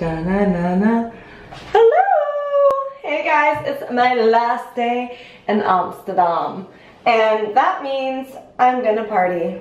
Da-na-na-na. Hello! Hey guys, it's my last day in Amsterdam. And that means I'm gonna party.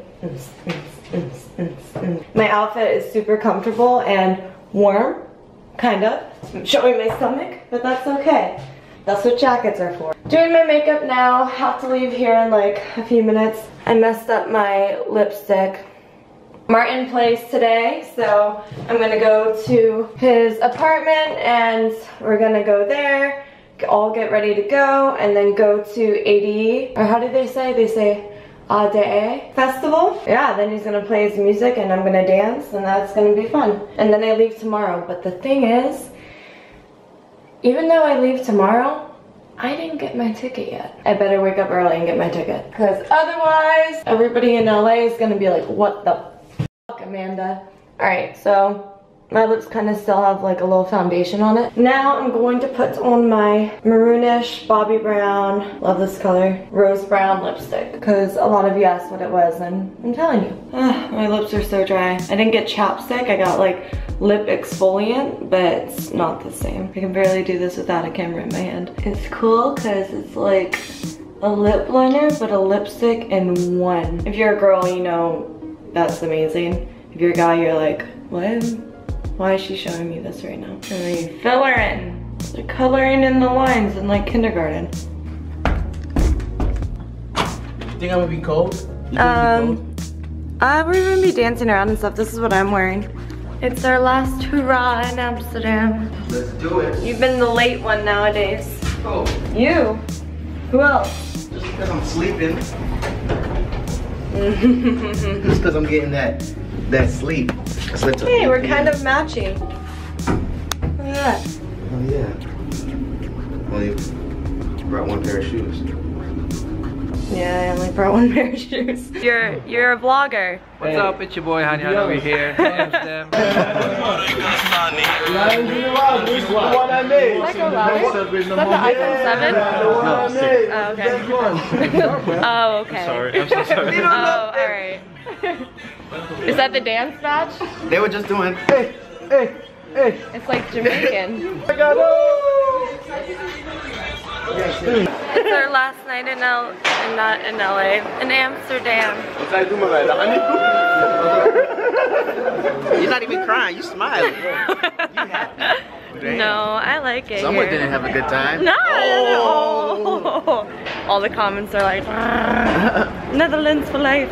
My outfit is super comfortable and warm, kind of. I'm showing my stomach, but that's okay. That's what jackets are for. Doing my makeup now, have to leave here in like a few minutes. I messed up my lipstick. Martin plays today, so I'm gonna go to his apartment and we're gonna go there, all get ready to go, and then go to ADE, or how do they say? They say ADE Festival. Yeah, then he's gonna play his music and I'm gonna dance, and that's gonna be fun. And then I leave tomorrow, but the thing is, even though I leave tomorrow, I didn't get my ticket yet. I better wake up early and get my ticket, because otherwise everybody in LA is gonna be like, what the fuck, Amanda? Alright, so my lips kind of still have like a little foundation on it. Now I'm going to put on my maroonish Bobbi Brown, love this color, rose brown lipstick, because a lot of you asked what it was, and I'm telling you. My lips are so dry. I didn't get chapstick, I got like lip exfoliant, but it's not the same. I can barely do this without a camera in my hand. It's cool because it's like a lip liner, but a lipstick in one. If you're a girl, you know that's amazing. If you're a guy, you're like, what? Why is she showing me this right now? And then you fill her in. They're coloring in the lines in like kindergarten. You think I'm gonna be cold? We're gonna be dancing around and stuff. This is what I'm wearing. It's our last hurrah in Amsterdam. Let's do it. You've been the late one nowadays. Oh. You? Who else? Just because I'm sleeping. Just because I'm getting that sleep. Hey, we're kind of matching. Look at that. Oh yeah. Only brought one pair of shoes. Yeah, I only brought one pair of shoes. You're a vlogger. What's up? It's your boy Hanyan over here. Amsterdam. What I made. Can I go louder? Is that the iPhone 7? No, 6. Oh, okay. Oh, okay. Sorry, I'm so sorry. Oh, alright. Is that the dance match? They were just doing, hey, hey, hey. It's like Jamaican. I got It's our last night in not in LA, in Amsterdam. You're not even crying, you smiling. You happy. No, I like it. Someone here. didn't have a good time. No. Oh. All the comments are like, Netherlands for life.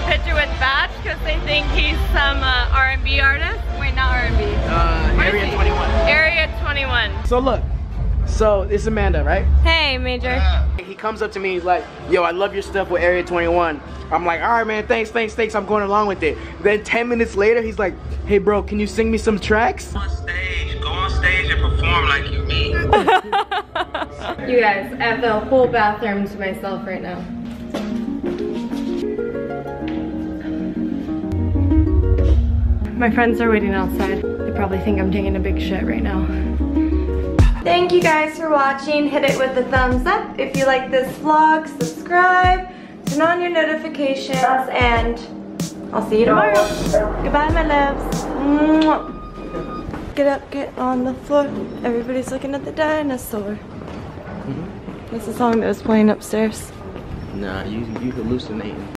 picture with Batch because they think he's some R&B artist. Wait, not R&B. Area 21. Area 21. So look, so it's Amanda, right? Hey, Major. He comes up to me, he's like, yo, I love your stuff with Area 21. I'm like, all right, man, thanks. I'm going along with it. Then 10 minutes later, he's like, hey, bro, can you sing me some tracks? Go on stage and perform like you mean. You guys, I have the whole bathroom to myself right now. My friends are waiting outside. They probably think I'm taking a big shit right now. Thank you guys for watching. Hit it with a thumbs up if you like this vlog. Subscribe, turn on your notifications, and I'll see you tomorrow. Goodbye, my loves. Mwah. Get up, get on the floor. Everybody's looking at the dinosaur. That's the song that was playing upstairs. Nah, you hallucinating.